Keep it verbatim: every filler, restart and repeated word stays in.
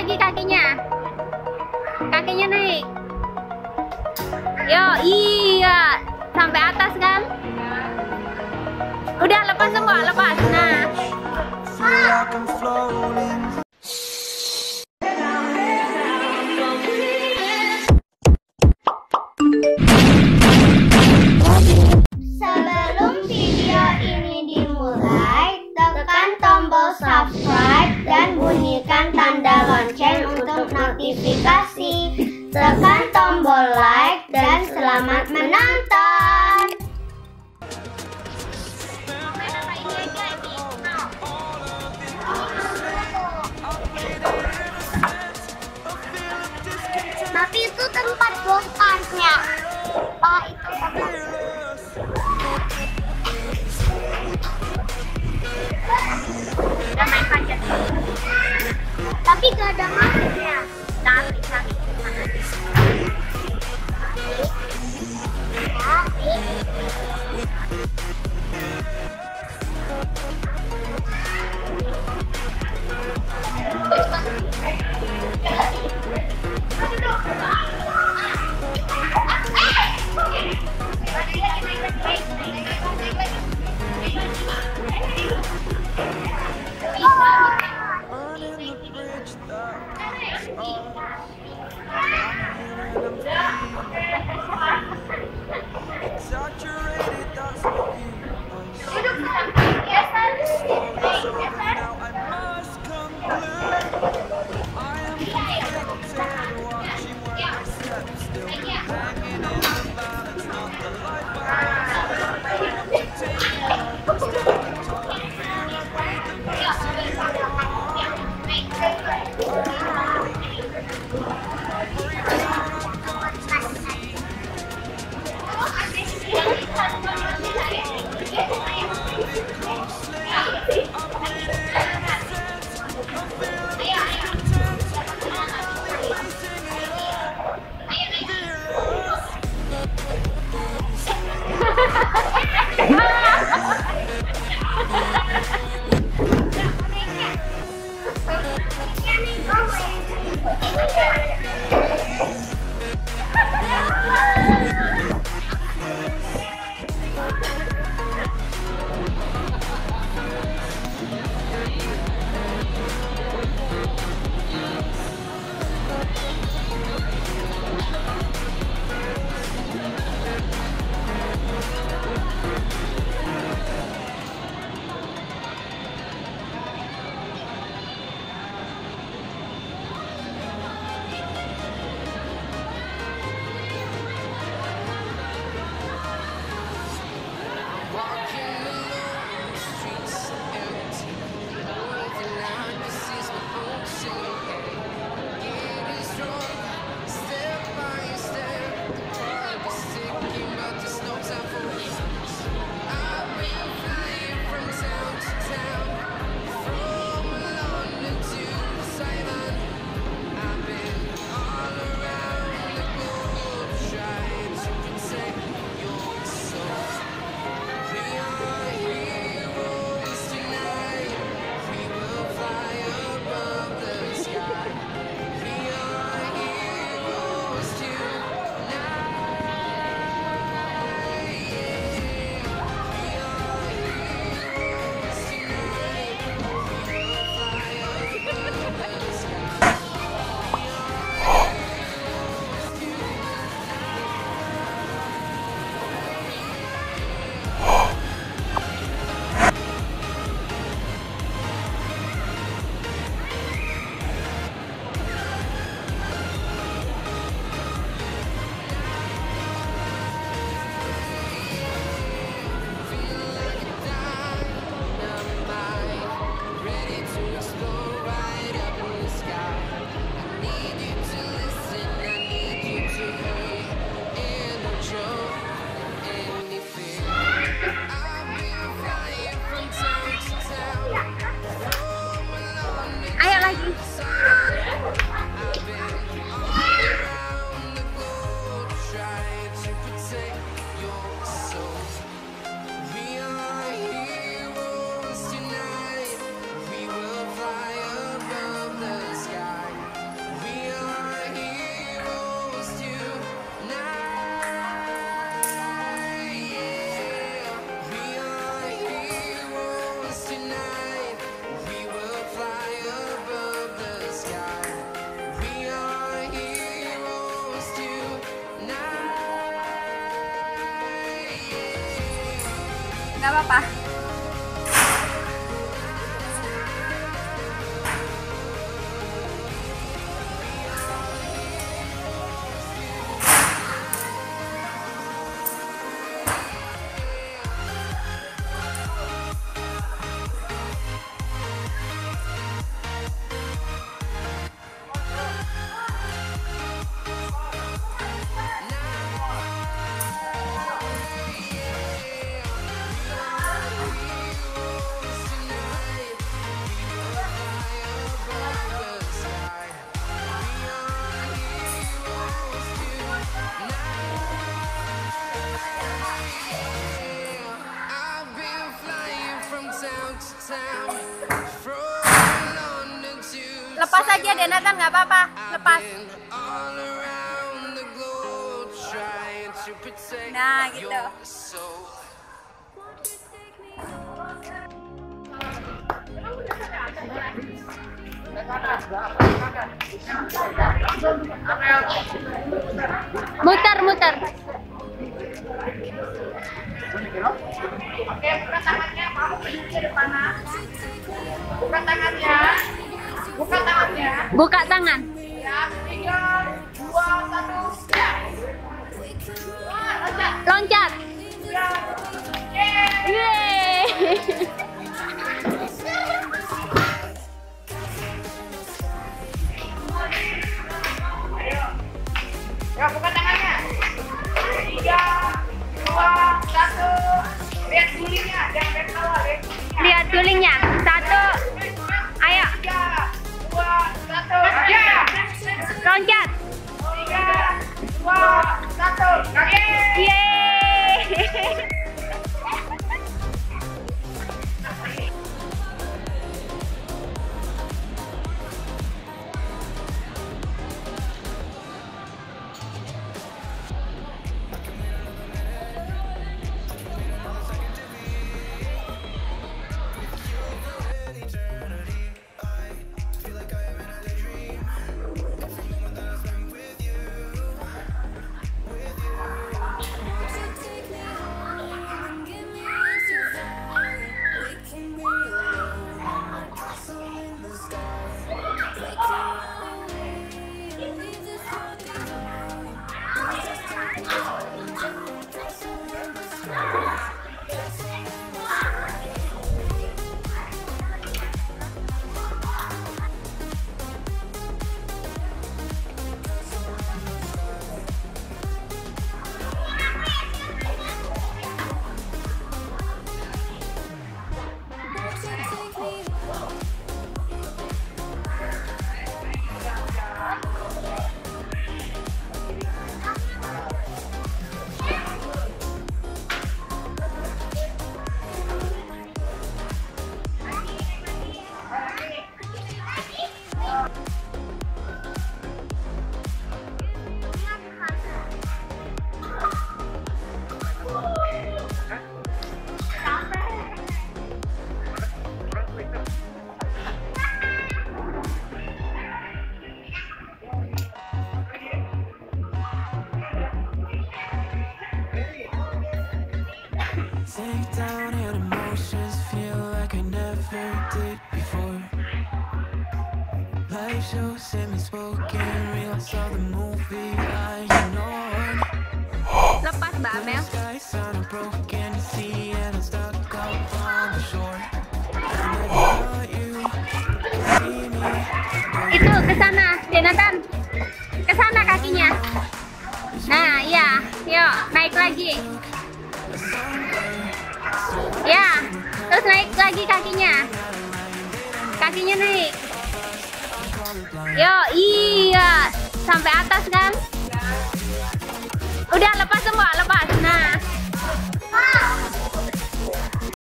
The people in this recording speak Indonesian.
lagi kakinya. Kakinya naik. Yo, iya. Sampai atas kan? Udah lepas semua, lepas. Nah. Sebelum video ini dimulai, tekan tombol subscribe dan bunyikan tanda lonceng untuk notifikasi. Tekan tombol like dan selamat menonton. Tapi itu tempat bongkarnya. Oh, itu tempat. Udah main panjat. Tapi gak ada masuknya. Tapi, tapi. nggak apa-apa. Lepas aja deh Nathan, nggak apa-apa. Lepas. Nah gitu. Muter, muter. Oke, buka tangannya, mau berdiri depan. Buka tangannya. Buka tangannya. Buka tangan. Ya, tiga, dua, satu, ya. Wah, loncat. Loncat. Ya. Yeay. Yeay. Ya, buka tangannya. Tiga, dua, satu. Lihat gulingnya, jangan lihat bawah, lihat gulingnya. Lihat gulingnya. Satu. Ayo. Tiga, dua, satu, ya. Loncat. Tiga, dua, satu. Yeay. Yeay. Take down and emotions feel like I never did before. Life shows semi-spoken, real I saw the movie I ignored. Lepas Mbak Amel. Skies on a broken sea and I'm stuck up on the shore. I never thought you would see me. Itu ke sana, Jonathan. Ke sana kakinya. Nah, iya. Yuk, naik lagi. Ya, terus naik lagi kakinya. Kakinya naik. Yo, iya. Sampai atas kan? Udah lepas semua, lepas. Nah.